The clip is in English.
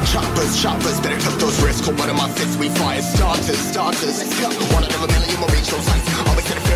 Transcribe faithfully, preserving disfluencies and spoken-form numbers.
Choppers, choppers, better cut those wrists. Cold one of my fists, we fire starters, starters. Let's go. One out of a million, we'll reach those heights. Always gonna